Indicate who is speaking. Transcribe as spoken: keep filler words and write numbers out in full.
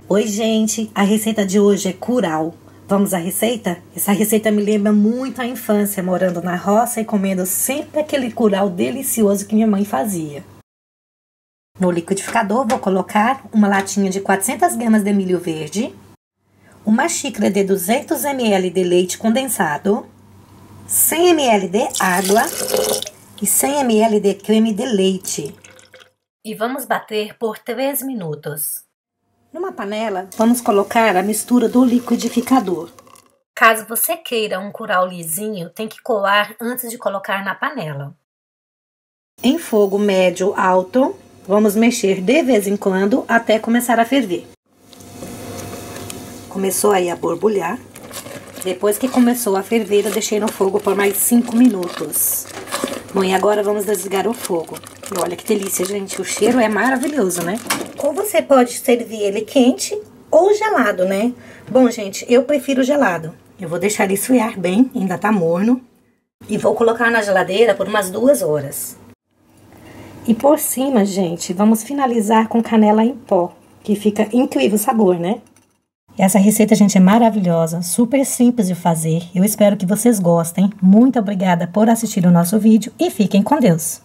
Speaker 1: Oi, gente! A receita de hoje é curau. Vamos à receita? Essa receita me lembra muito a infância, morando na roça e comendo sempre aquele curau delicioso que minha mãe fazia. No liquidificador vou colocar uma latinha de quatrocentas gramas de milho verde, uma xícara de duzentos mililitros de leite condensado, cem mililitros de água e cem mililitros de creme de leite. E vamos bater por três minutos. Numa panela, vamos colocar a mistura do liquidificador. Caso você queira um curau lisinho, tem que coar antes de colocar na panela. Em fogo médio alto, vamos mexer de vez em quando até começar a ferver. Começou aí a borbulhar. Depois que começou a ferver, eu deixei no fogo por mais cinco minutos. Bom, e agora vamos desligar o fogo. E olha que delícia, gente. O cheiro é maravilhoso, né? Ou você pode servir ele quente ou gelado, né? Bom, gente, eu prefiro gelado. Eu vou deixar ele esfriar bem, ainda tá morno. E vou colocar na geladeira por umas duas horas. E por cima, gente, vamos finalizar com canela em pó, que fica incrível o sabor, né? Essa receita, gente, é maravilhosa, super simples de fazer. Eu espero que vocês gostem. Muito obrigada por assistir o nosso vídeo e fiquem com Deus!